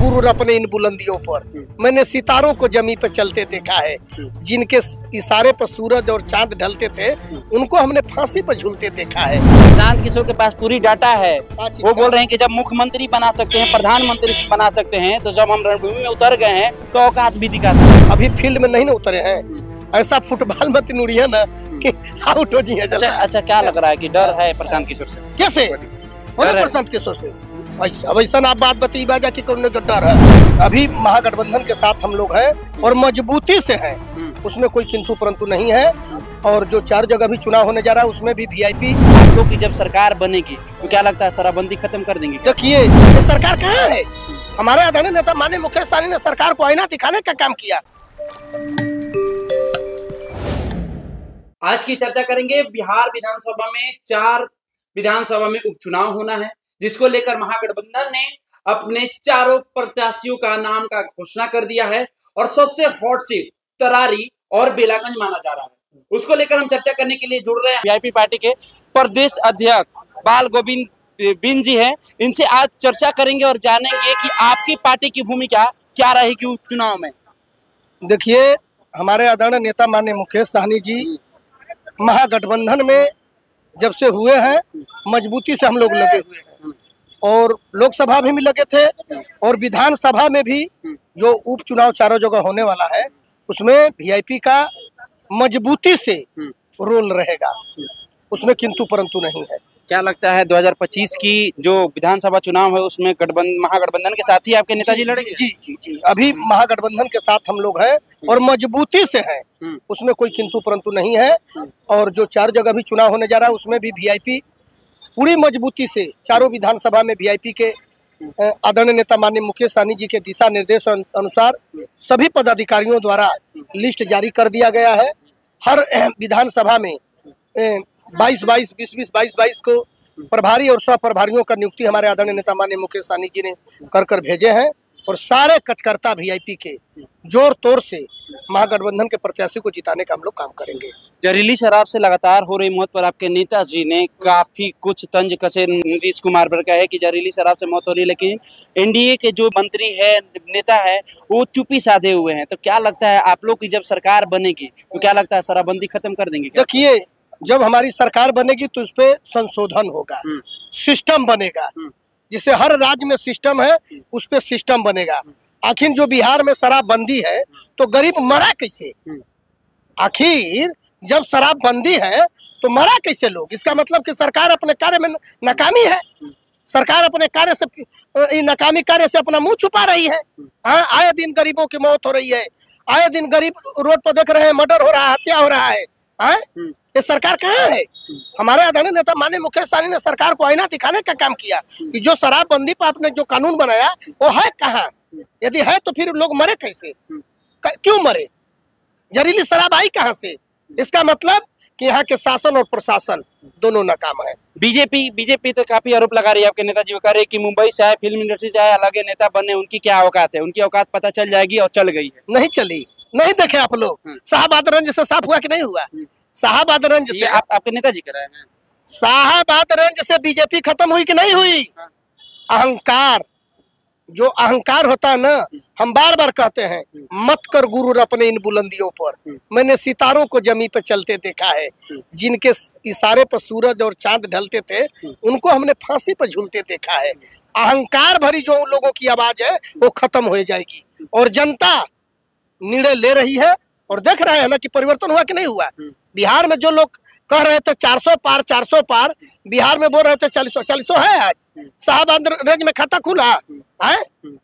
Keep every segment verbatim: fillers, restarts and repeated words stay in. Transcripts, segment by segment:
गुरूर अपने इन बुलंदियों पर, मैंने सितारों को जमी पे चलते देखा है। जिनके इशारे पर सूरज और चांद ढलते थे, उनको हमने फांसी पर झूलते देखा है। प्रशांत किशोर के पास पूरी डाटा है। वो बोल रहे हैं कि जब मुख्यमंत्री बना सकते हैं, प्रधानमंत्री बना सकते हैं, तो जब हम रणभूमि में उतर गए हैं तो औकात भी दिखा सकते हैं। अभी फील्ड में नहीं ना उतरे हैं, ऐसा फुटबॉल मत नुड़िए ना कि आउट हो जाइए। अच्छा अच्छा, क्या लग रहा है कि डर है प्रशांत किशोर से? कैसे प्रशांत किशोर से? ऐसा वैसा आप बात बताइए बाजा कि कौन डर है। अभी महागठबंधन के साथ हम लोग हैं और मजबूती से हैं, उसमें कोई किंतु परंतु नहीं है। और जो चार जगह भी चुनाव होने जा रहा है उसमें भी वीआईपी। आप लोग की जब सरकार बनेगी तो क्या लगता है शराबबंदी खत्म कर देंगे? देखिए ये सरकार कहाँ है। हमारे आदरणीय नेता माननीय मुकेश सहनी ने सरकार को आईना दिखाने का काम किया। आज की चर्चा करेंगे। बिहार विधानसभा में चार विधानसभा में उपचुनाव होना है, जिसको लेकर महागठबंधन ने अपने चारों प्रत्याशियों का नाम का घोषणा कर दिया है और सबसे हॉट सीट तरारी और बेलागंज माना जा रहा है। उसको लेकर हम चर्चा करने के लिए जुड़ रहे हैं वीआईपी पार्टी के प्रदेश अध्यक्ष बाल गोविंद बिन जी हैं। इनसे आज चर्चा करेंगे और जानेंगे कि आपकी पार्टी की भूमिका क्या रहेगी उपचुनाव में। देखिए हमारे आदरणीय नेता माननीय मुकेश सहनी जी महागठबंधन में जब से हुए हैं, मजबूती से हम लोग लगे हुए हैं और लोकसभा में भी लगे थे और विधानसभा में भी जो उपचुनाव चारों जगह होने वाला है उसमें वीआईपी का मजबूती से रोल रहेगा, उसमें किंतु परंतु नहीं है। क्या लगता है दो हज़ार पच्चीस की जो विधानसभा चुनाव है उसमें गठबंधन महागठबंधन के साथ ही आपके नेताजी लड़ेंगे? जी जी जी, अभी महागठबंधन के साथ हम लोग हैं और मजबूती से हैं, उसमें कोई किंतु परंतु नहीं है। और जो चार जगह भी चुनाव होने जा रहा है उसमें भी वीआईपी पूरी मजबूती से चारों विधानसभा में वीआईपी के आदरणीय नेता माननीय मुकेश सहनी जी के दिशा निर्देश अनुसार सभी पदाधिकारियों द्वारा लिस्ट जारी कर दिया गया है। हर विधानसभा में बाईस बाईस बीस बीस बाईस बाईस को प्रभारी और सह प्रभारियों का नियुक्ति हमारे आदरणीय नेता माननीय मुकेश सहनी जी ने कर कर भेजे हैं और सारे कार्यकर्ता वीआईपी के जोर तोर से महागठबंधन के प्रत्याशी को जिताने का हम लोग काम करेंगे। जहरीली शराब से लगातार हो रही मौत पर आपके नेताजी ने काफी कुछ तंज कसे। नीतीश कुमार पर कहा है कि जहरीली शराब से मौत हो रही है, लेकिन एनडीए के जो मंत्री है नेता है वो चुप्पी साधे हुए हैं। तो क्या लगता है आप लोग की जब सरकार बनेगी तो क्या लगता है शराबबंदी खत्म कर देंगे? देखिए जब हमारी सरकार बनेगी तो उस पर संशोधन होगा, सिस्टम बनेगा, जिससे हर राज्य में सिस्टम है उस पर सिस्टम बनेगा। आखिर जो बिहार में शराबबंदी है तो गरीब मरा कैसे? आखिर जब शराबबंदी है तो मरा कैसे लोग? इसका मतलब कि सरकार अपने कार्य में नाकामी है, सरकार अपने कार्य से नाकामी कार्य से अपना मुंह छुपा रही है। हाँ, आए दिन गरीबों की मौत हो रही है, आए दिन गरीब रोड पर देख रहे हैं, मर्डर हो रहा है, हत्या हो रहा है। हाँ, ये सरकार कहाँ है? हमारे आदरणीय नेता माननीय मुकेश सहनी ने सरकार को आईना दिखाने का काम किया कि जो शराबबंदी पर आपने जो कानून बनाया वो है कहाँ? यदि है तो फिर लोग मरे कैसे? क्यों मरे? जहरीली शराब आई कहाँ से? इसका मतलब कि यहाँ के शासन और प्रशासन दोनों नाकाम है। बीजेपी बीजेपी तो काफी आरोप लगा रही है आपके नेताजी को, कह रहे कि मुंबई से आए, फिल्म इंडस्ट्री से आए, अलग नेता बने, उनकी क्या औकात है? उनकी औकात पता चल जाएगी और चल गई है। नहीं चली, नहीं देखे आप लोग शाहबादरंज से साफ हुआ कि नहीं हुआ? शाहबादरंज से आप, आपके नेताजी कह रहे हैं शाहबादरंज से बीजेपी खत्म हुई कि नहीं हुई? अहंकार, जो अहंकार होता है ना, हम बार बार कहते हैं मत कर गुरूर अपने इन बुलंदियों पर, मैंने सितारों को जमी पे चलते देखा है। जिनके इशारे पर सूरज और चांद ढलते थे उनको हमने फांसी पर झूलते देखा है। अहंकार भरी जो उन लोगों की आवाज है वो खत्म हो जाएगी और जनता निर्णय ले रही है और देख रहे हैं ना कि परिवर्तन हुआ कि नहीं हुआ। बिहार में जो लोग कह रहे थे चार सौ पार चार सौ पार, बिहार में बोल रहे थे चालीस सौ चालीस सौ है। आज शाहबादरंज में खाता खुला है।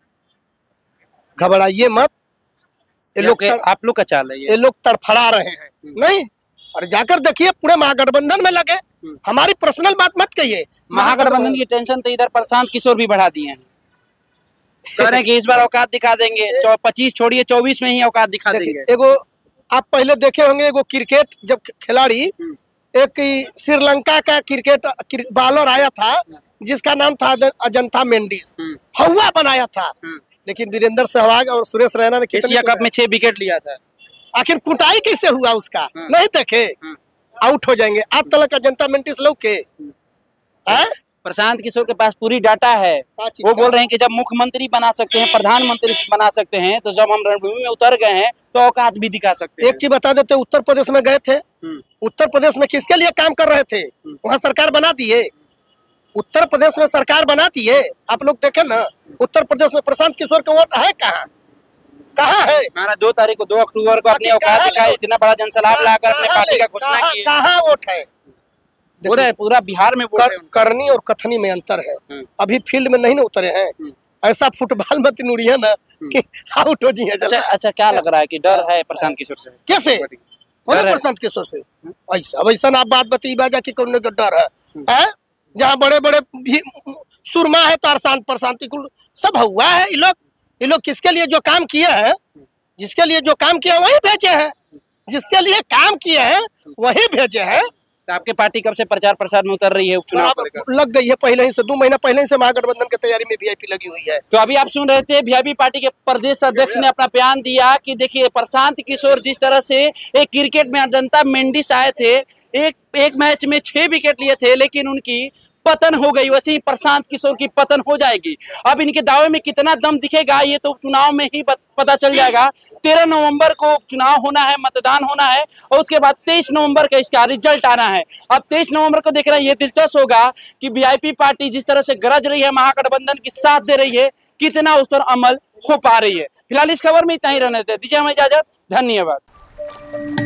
घबराइए मत, ये लोग आप लोग का चाल है, ये लोग तड़फड़ा रहे हैं नहीं। और जाकर देखिए पूरे महागठबंधन में लगे, हमारी पर्सनल बात मत कहिए। महागठबंधन की टेंशन तो इधर प्रशांत किशोर भी बढ़ा दिए हैं, कह रहे हैं कि इस बार औकात दिखा देंगे, पच्चीस छोड़िए चौबीस में ही औकात दिखा देंगे। एगो आप पहले देखे होंगे, एगो क्रिकेट जब खिलाड़ी एक श्रीलंका का क्रिकेट बॉलर आया था जिसका नाम था अजंता मेंडिस, हवा बनाया था, लेकिन वीरेंद्र सहवाग और सुरेश रैना ने एशिया कप में छह विकेट लिया था। आखिर कुटाई कैसे हुआ उसका? नहीं देखे, आउट हो जाएंगे। आज तक अजंता मेंडिस लोग के प्रशांत किशोर के पास पूरी डाटा है। वो बोल रहे हैं कि जब मुख्यमंत्री बना सकते हैं, प्रधानमंत्री बना सकते हैं, तो जब हम रणभूमि में उतर गए हैं तो औकात भी दिखा सकते हैं। एक चीज बता देते, उत्तर प्रदेश में गए थे, उत्तर प्रदेश में किसके लिए काम कर रहे थे? वहाँ सरकार बना दिए, उत्तर प्रदेश में सरकार बना दिए। आप लोग देखे ना, उत्तर प्रदेश में प्रशांत किशोर का वोट है कहाँ? कहाँ है? हमारा दो तारीख को, दो अक्टूबर को अपनी औकात दिखाई, इतना बड़ा जनसलाब लाकर अपने पार्टी का घोषणा की। कहाँ वोट है? पूरे पूरा बिहार में कर, करनी और कथनी में अंतर है। अभी फील्ड में नहीं ना उतरे हैं। ऐसा फुटबॉल मत नुड़िए ना कि आउट हो जाइए। अच्छा अच्छा, क्या लग रहा है कि डर है प्रशांत किशोर से? कैसे प्रशांत किशोर से? ऐसा वैसा आप बात बताइए बाजा की कौन का डर है? है जहाँ बड़े बड़े भी सुरमा है तो अरसान प्रशांति कुल सब हुआ है। ये लोग ये लोग किसके लिए जो काम किए हैं, जिसके लिए जो काम किया वही भेजे हैं, जिसके लिए काम किए हैं वही भेजे हैं। तो आपके पार्टी कब से प्रचार प्रसार में उतर रही है? उपचुनाव लग गई है पहले ही से, दो महीना पहले ही से महागठबंधन की तैयारी में वीआईपी लगी हुई है। तो अभी आप सुन रहे थे, वीआईपी पार्टी के प्रदेश अध्यक्ष ने अपना बयान दिया कि देखिए प्रशांत किशोर जिस तरह से एक क्रिकेट में अजंता मेंडिस आए थे, एक एक मैच में छह विकेट लिए थे, लेकिन उनकी पतन हो गई, वैसे ही प्रशांत किशोर की पतन हो जाएगी। अब इनके दावे में कितना दम दिखेगा ये तो चुनाव में ही पता चल जाएगा। तेरह नवंबर को चुनाव होना है, मतदान होना है, और उसके बाद तेईस नवंबर का इसका रिजल्ट आना है। अब तेईस नवंबर को देख रहे हैं, ये दिलचस्प होगा कि वीआईपी पार्टी जिस तरह से गरज रही है, महागठबंधन की साथ दे रही है, कितना उस पर अमल हो पा रही है। फिलहाल इस खबर में इतना ही रहने देते, दीजिए हमें इजाजत, धन्यवाद।